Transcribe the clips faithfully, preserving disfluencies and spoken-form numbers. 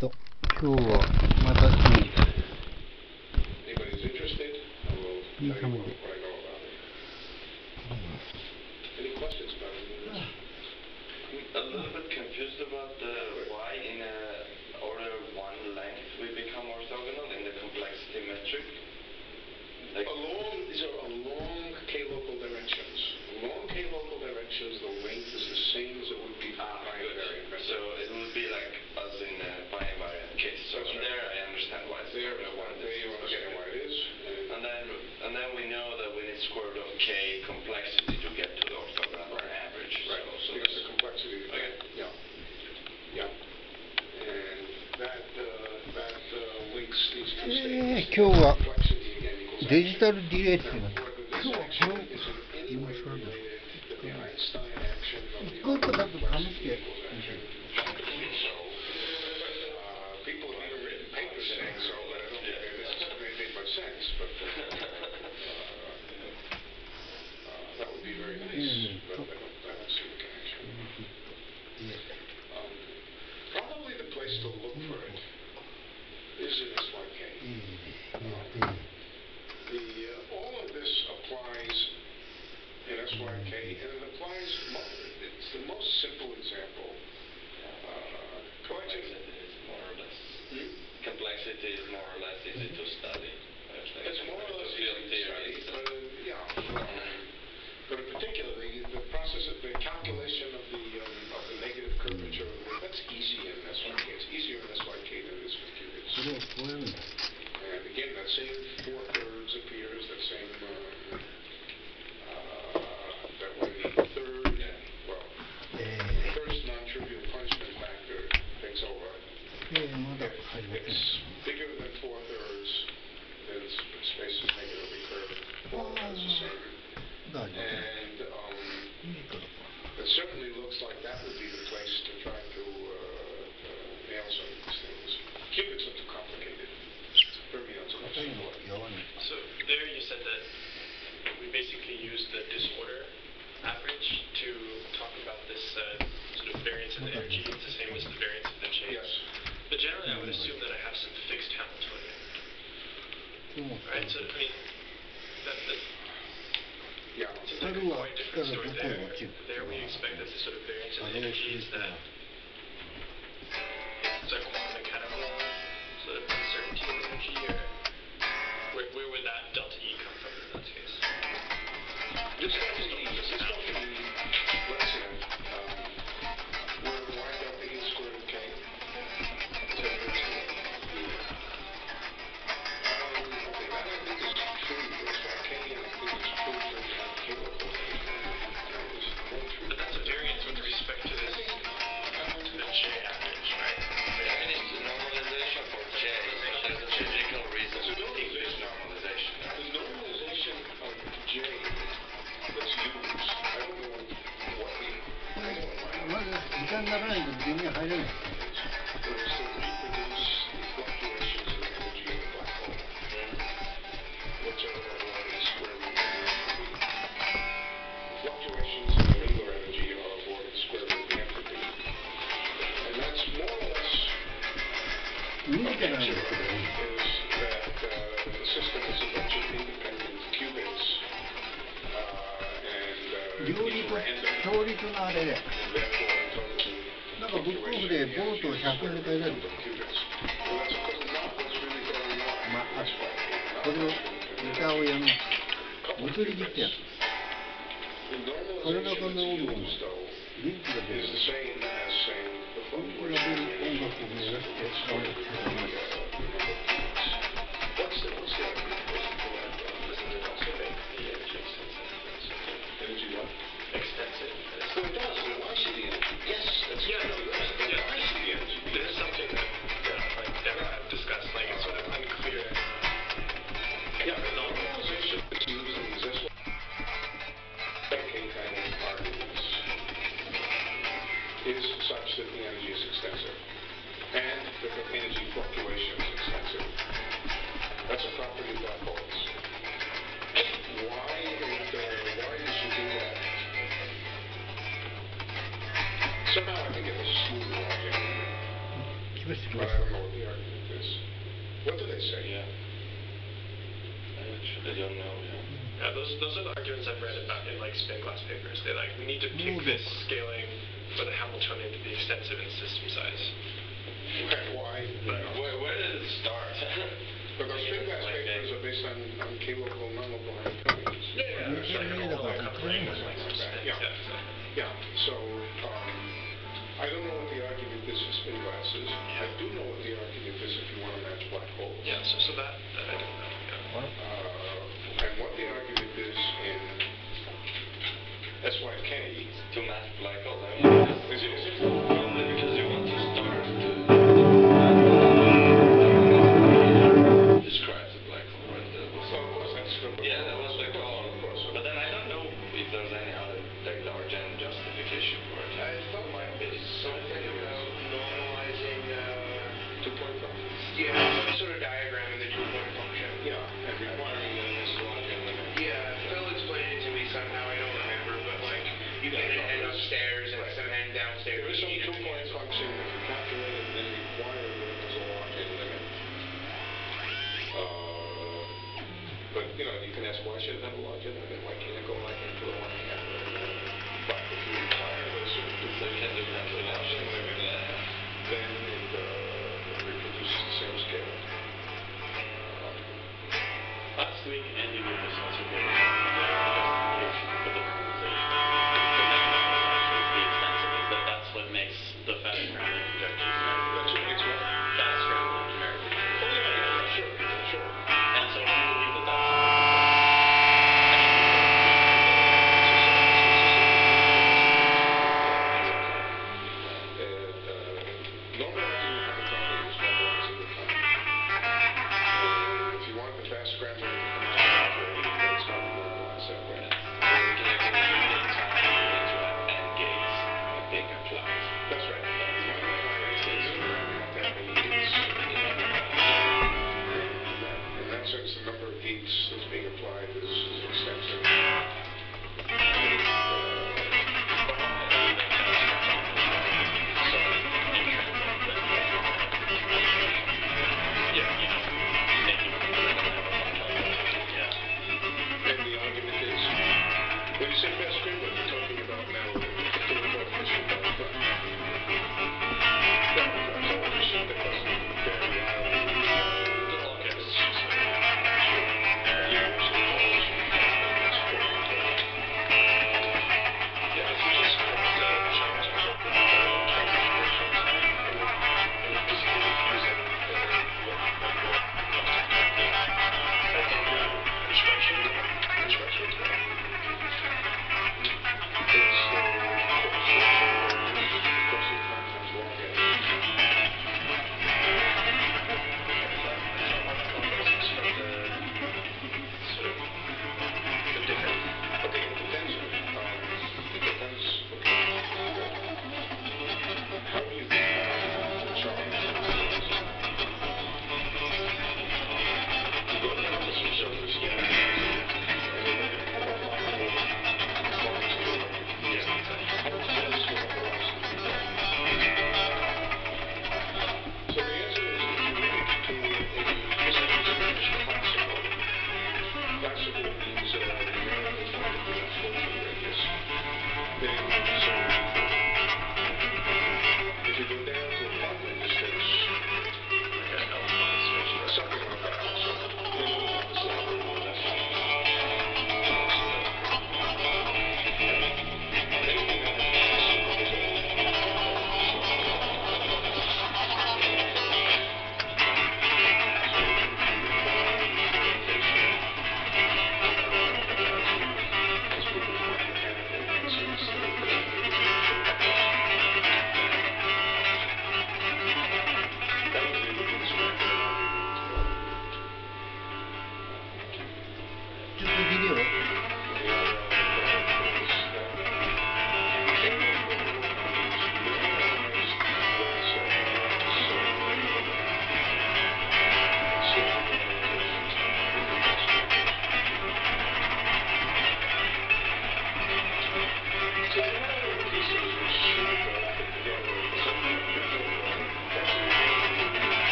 と今日はまたいいいい紙で A little bit confused about the why in a order one length we become orthogonal in the complexity metric. Like along these are along k-local directions. Along k-local directions, the length is the same as it would be for ah, pi invariant. So it would be like us in a pi invariant case. So right. there I understand why it's there. There, there you understand okay. why it is. And, and then and then we know that we need square root of k complexity to get to the orthogonal right. average. Right. So, so because the complexity. Okay. Yeah. Yeah. And that uh, that uh, links these two statements. 今日はデジタルディレイっていうの今日はこの面白いの一個一個だと試して Probably the place to look for it is in S Y K. Um, the uh, all of this applies in S Y K, and it applies. It's the most simple example. Uh, complexity is more or less. Hmm? Complexity is more or less easy to study. It's more or less easy to study, but uh, yeah. Um, but in particular, the, the process of the calculation of the um, of the negative curvature, that's easy in S Y K. It's easier in S Y K than it is with qubits. And again, that same four thirds appears. That same uh, uh, that when the third, well, the first non-trivial punishment factor takes over. If it's bigger than four thirds, then its space is negatively curved. Four has the same. And um, it certainly looks like that would be the place to try to uh, uh, nail some of these things. Qubits are too complicated. Fermions are much simpler. So there you said that we basically used the disorder average to talk about this uh, sort of variance of the energy. It's the same as the variance of the change. Yes. But generally I would assume that I have some fixed Hamiltonian. Right? So I mean, that, that yeah. It's like a quite different story there. There we expect that the sort of variance of the energy is that it's a quantum mechanical sort of uncertainty of energy, or where, where would that delta E come from in that case? This delta E, this delta E, let's say, um, where y delta E squared of k. So here's the E. Um, okay, that I think is true for S Y K, and I think it's true for k-local. But that's a variance with respect to this, to the J average, right? Yeah, and it's a normalization for J. There's a physical reason to take this normalization. The normalization of J that's used, I don't know what the, I know in my まず時間がないと全然入れない but it's to reproduce the fluctuations in the energy of the black hole, which are otherwise square root of the entropy. The fluctuations in the regular energy are for the square root of the entropy. And that's more or less 見る a からなんで picture すけど is that uh, the system is a bunch of independent qubits, uh, and uh, 両 each 立 random, 両立のあれで and therefore in totally なんかブックオフでボートをひゃくえんで買えるやつ qubits. Well, that's of course not what's really going on. まあ That's why. それをネタをやる物理実験 The それがこ normalization の that's 音楽 used, though, 電気が出 is る the same as saying the 電気が fluctuation 出 in る the 音 energy 楽を目指して is 使われています What's the, what's the energy equation for that? Doesn't it also make the energy extensive? Energy what? Extensive? Well, it does. Well, why should the energy? Yes, that's Yeah, no, true. But yeah. why should the energy be? There's something that, yeah, like Deborah had discussed, like it's sort of unclear. Yeah, the normalization that's used in these S Y K kind of arguments is such that the energy is extensive, and the energy fluctuation but I don't know what the argument is. What do they say? Yeah. I actually don't know, yeah. Yeah, those those are the arguments I've read about in like spin glass papers. They're like, we need to pick Move this it. scaling for the Hamiltonian to be extensive in system size. And why? But where, where did it start? But those spin glass Like papers that. are based on, on K-local, non-local Hamiltonians. Yeah, yeah, You there's can't like read a whole about cover the ring thing. with like some spins. Yeah. Yeah, exactly. Yeah, so, um, I don't know what the argument is for spin glasses. I do know what the argument is if you want to match black holes. Yeah, so, so that, that I don't know. Yeah. What? Uh, and what the argument is in S Y K. To match black holes. I mean, Is it, is it? only because you want to start to describe the black hole, right? That was, So, of course, that's the. yeah, that was the goal. Of course. But then I don't know if there's any other like large end justification for it. I thought Might be something about normalizing, uh, two-point functions. Yeah, some sort of diagram in the two-point function. Yeah, and requiring an Ness-Log limit. Yeah, Phil explained it to me somehow, I don't remember, but like, you get an n upstairs and some n downstairs. There is some you need to two-point cancel. function, if you calculate it, then require that it has a log-in limit. Uh, but, you know, you can ask, why should it have a log-in limit? Why can't it go like into the one hand? But if you require a certain So you can do two-point log-in limit, Yeah. then it, uh, reproduces the same scale. Um, Last week, Andy gave us also gave us the justification for the normalization. The main normalization is the extensive, is that that's what makes the fast scrambling conjectures numerical. That's what makes what? Fast scrambling numerical. Oh, yeah, yeah, sure, sure. And so if you believe that that's And, uh, normalizing the Hamiltonian is normalizing the time. Uh, if you want the fast scrambling to come out,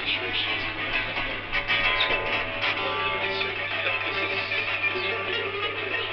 situations come up. So, what is it that this is, this is what you're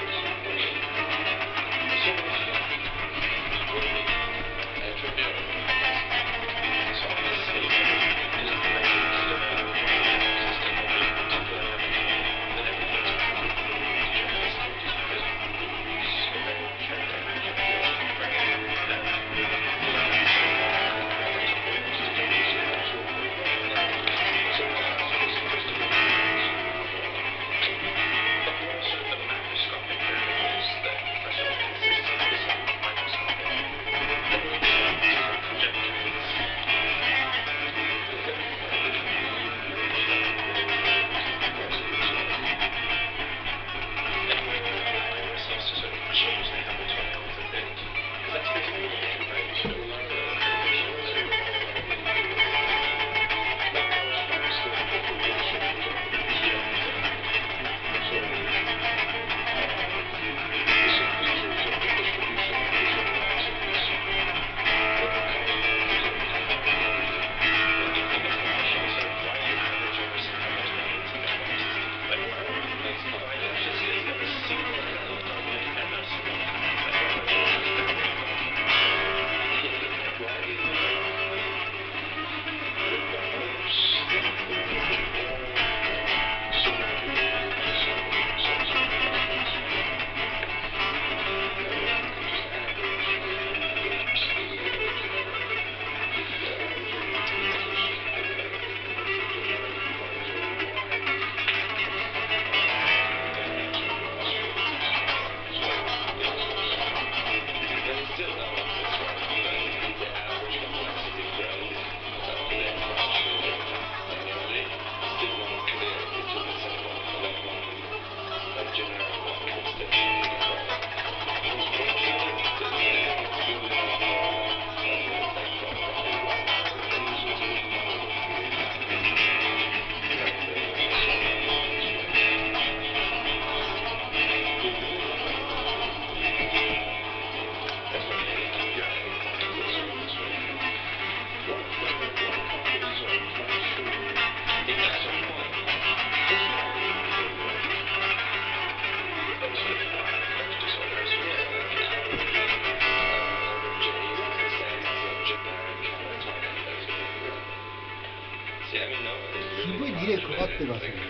れかかってますね。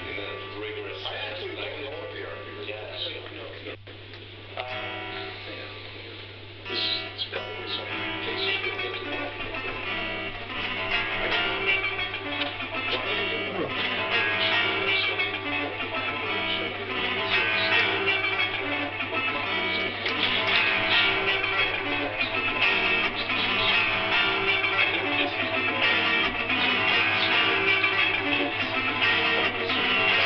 Thank you.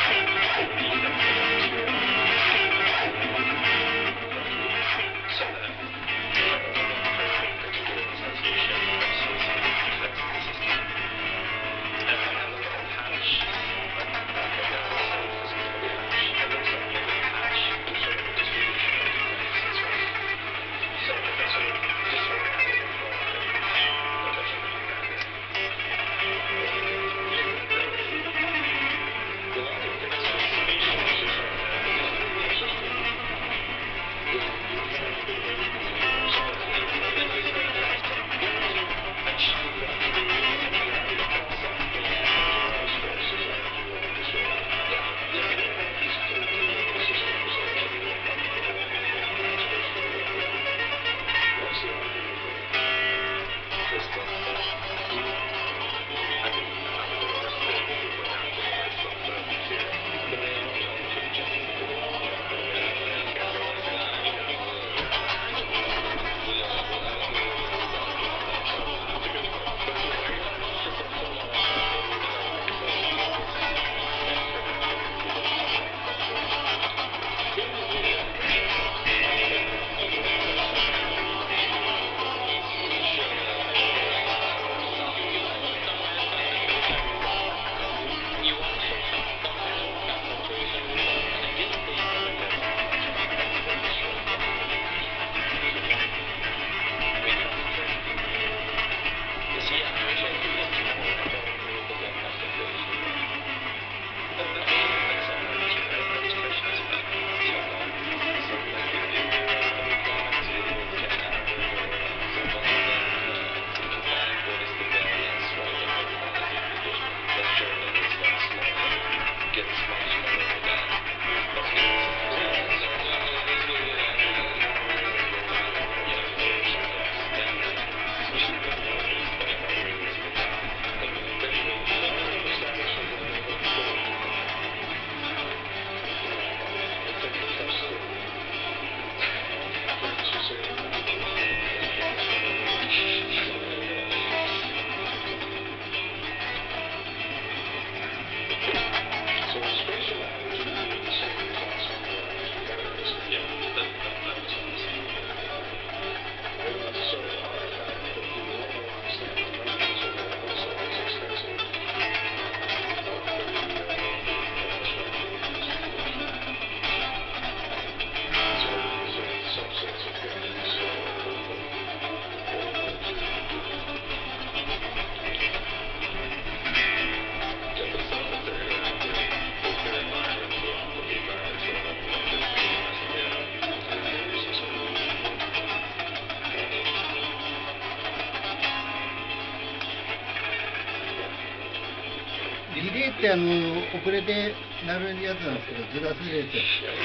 ディレイってあの遅れてなるやつなんですけど、ずらすやつ。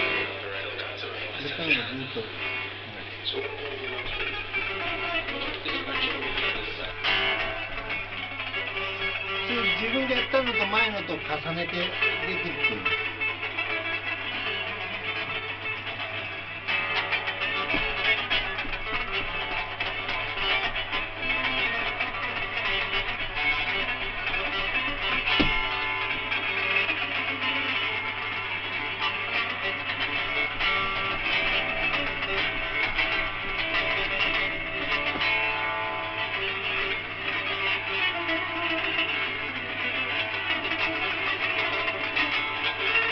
それからもずっと。それ自分でやったのと前のと重ねてできるっていう。 Thank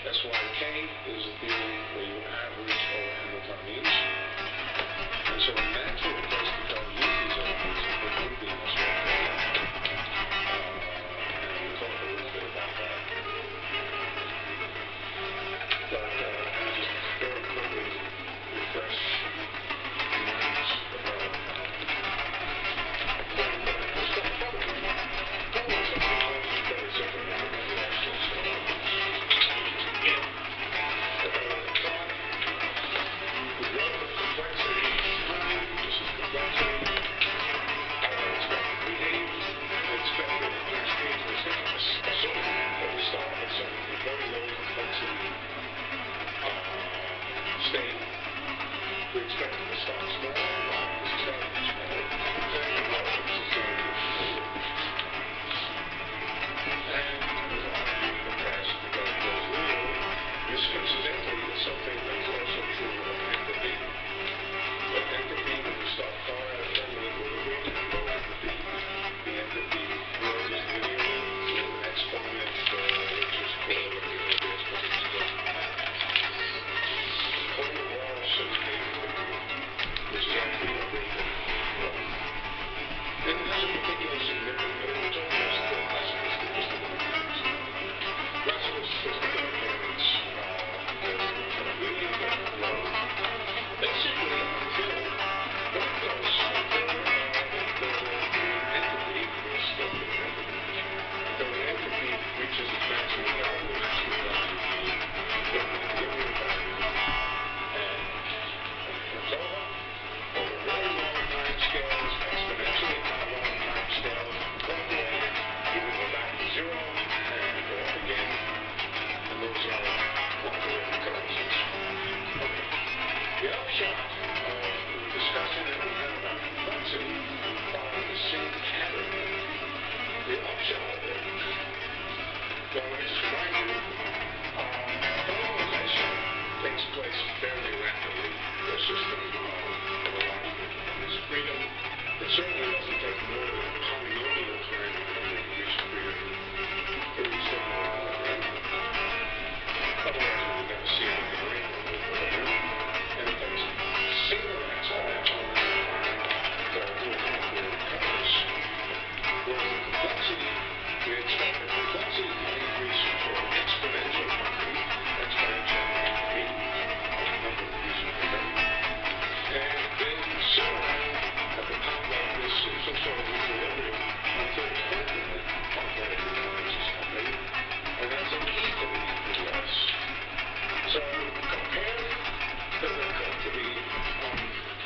S Y K is a theory where you average over Hamilton means. And so a natural place to try to use these elements it would be S Y K. Uh, and we'll talk a little bit about that. But uh, let me just very quickly refresh your minds about a point that I just got probably, probably something very simple, but maybe actually so. Yeah. The relative complexity of time, this is complexity, how I expect to behave, I expect that in our stage we're saying, assuming that we start with some very low complexity uh, state, we expect it to start small. Why? Because it started small. Exactly why? Because it's going to be small. And we've argued in the past that goes real. This incidentally is something that's also true of entropy. But entropy, when you start far out of thermal equilibrium and low entropy, the entropy grows linearly with an exponent uh, which is called, you know, the exponent is called Colmar-Ross entropy, which is actually a rate of growth. And it has a particular significance. It's almost uh, classical statistical mechanics. Classical statistical mechanics uh, kind of linear growth, basically until very close, until uh, the, the entropy is still the entropy. Until the entropy reaches its maximum value, the maximum value being thermal equilibrium value, and it's over. Over very long time scales, exponentially long time scales, walk away, you can go back to zero and go up again, and those are quantum occurrences. Okay. The upshot of the discussion that we had about complexity following the same pattern, the upshot of it, well, let me just remind you, uh, thermalization takes place fairly rapidly for a system uh, of a large degrees of freedom. It certainly doesn't take more than a polynomial time of number of degrees of freedom to reach thermal equilibrium. Otherwise, we would never see anything like thermal equilibrium. And it takes a single exponential amount of time to do a nuclear occurrence. Whereas the complexity, we expect the complexity to increase for an exponential quantity, exponential entropy, of number of degrees of freedom, and then sit around at the top of this some sort of equilibrium until finally quantum mechanics is happening, and that's a key to the E P S. So compare the, to the um,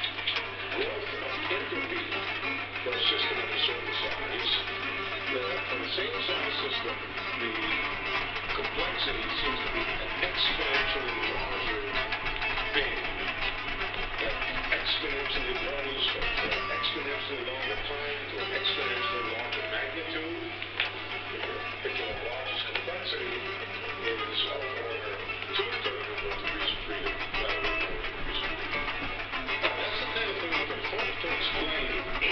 growth of entropy for a system of a certain size. The, for the same size system, the complexity seems to be an exponentially larger thing. That exponentially grows from an exponentially longer time to an exponentially larger magnitude. The particular largest complexity is over two to the number of degrees of freedom, rather than one degrees of freedom. Now, that's the kind of thing we can hope to explain.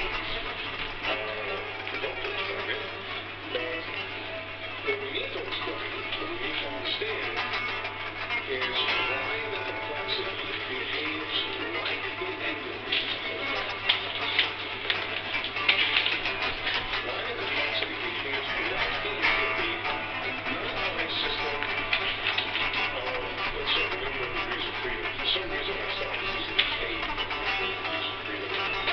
Uh, we hope to explain it, but what we need to explain, what we need to understand, is why the complexity behaves like the entropy of the Why the complexity behaves like the entropy, not of a system of, let's say, the number of degrees of freedom. For some reason, I started using K for the number of degrees of freedom.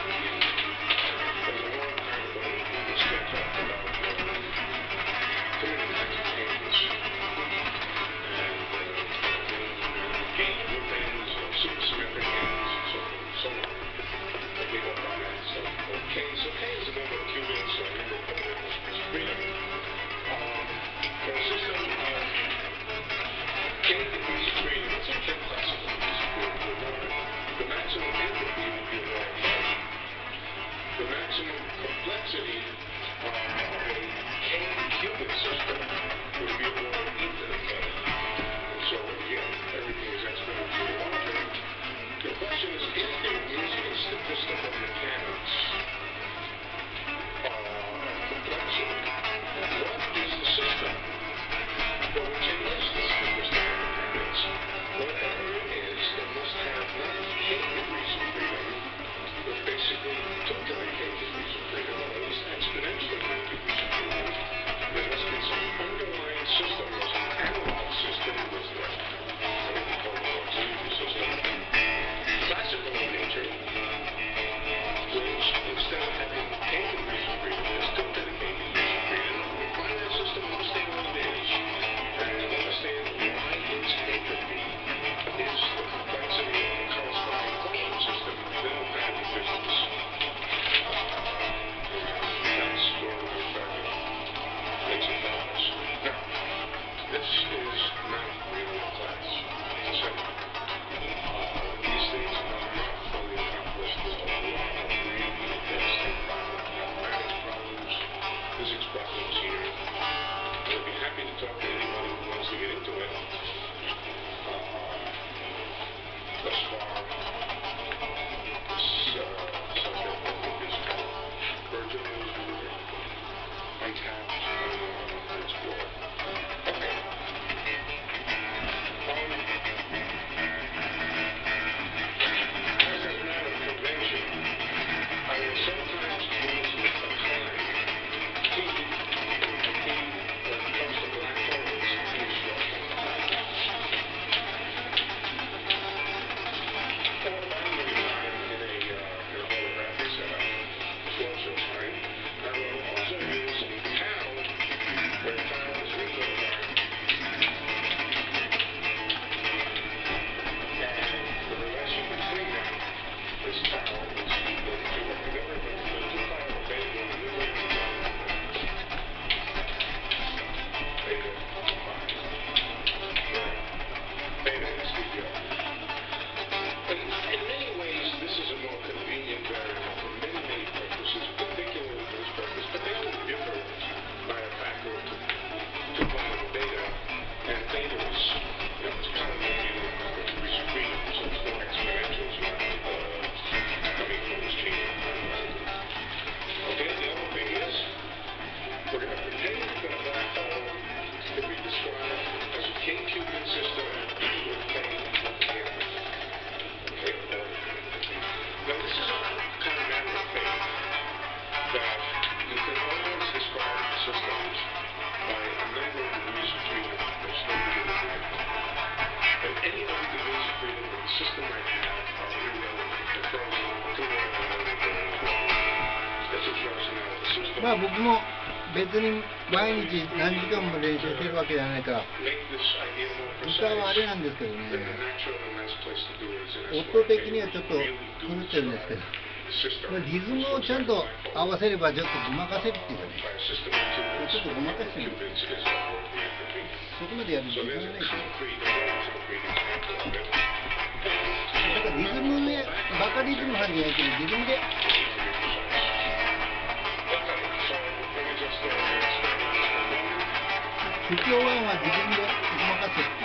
It was a long time ago when this kid talked about uh, too many kinds of K's. And uh, gain groupings or supersymmetric ends and so forth and so on. I gave up on that stuff called K. So K is the number of qubits or number of coordinates of freedom. Um, for a system of K degrees of freedom, let's say K classical degrees of freedom for a moment, the maximum entropy would be a large K. The maximum complexity uh, of a K qubit system would be a order e to the K. And so again, everything is exponentially larger. The question is, if you're using statistical mechanics uh, of complexity, what is the system for which it is the statistical mechanics? system with faith at the end. Okay? Now this is a kind of matter of faith that you can always describe systems by a number of degrees of freedom. There's no degree of freedom. And any other degrees of freedom that the system might have are irrelevant. They're frozen to where they are. This is frozen out of the system. まあ僕も別に毎日何時間も練習してるわけじゃないから Make this idea more 歌はあ precise. れなんですけど Then ね the natural and nice place to do it is in a 音的にはちょっと狂ってるんですけど system. まあリズムをちゃんと合わせればちょっとごまかせるっていうかね By a system of qubits. ちょっとごまかしてる Qubits is not worth the entropy. そこまでやる時 So 間 there's が a ないと concrete, a very concrete example of it. だからリズムでバカリズム入るんじゃないけどリズムで Okay, so let me just uh, explain this for a moment. 不協和音は自分でごまかせっていう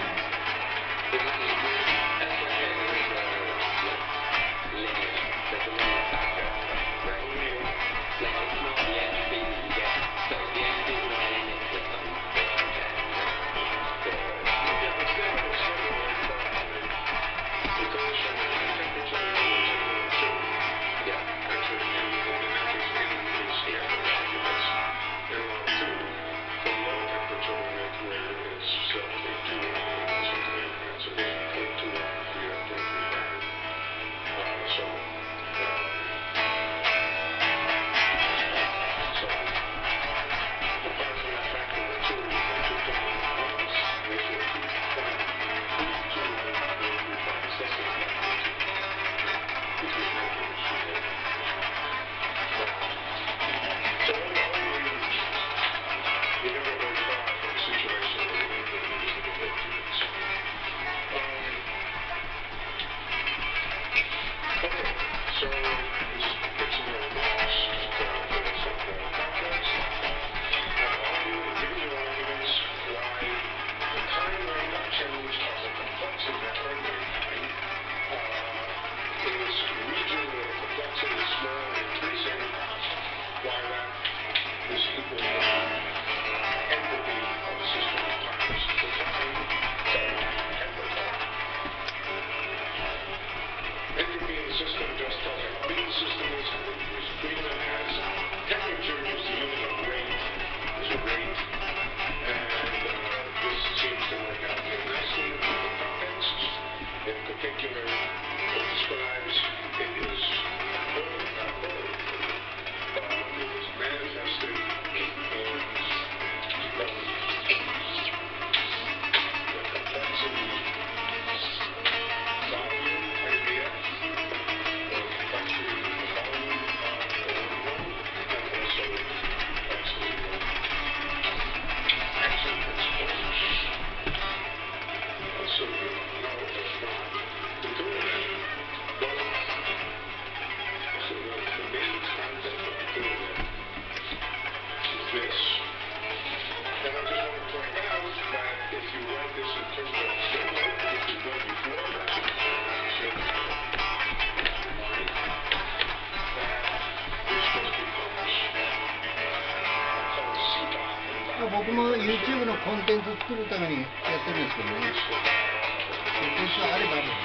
僕も YouTube のコンテンツを作るためにやってるんですけどね。コンテンツがあればあるほどね。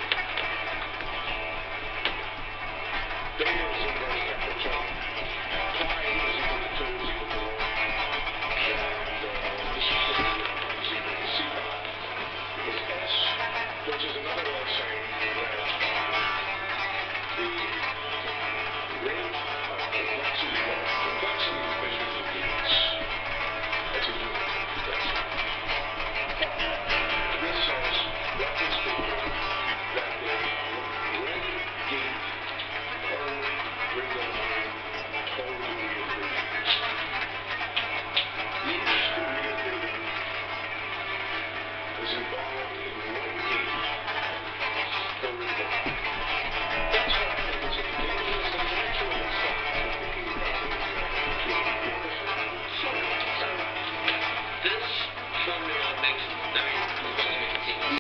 Data is inverse temperature.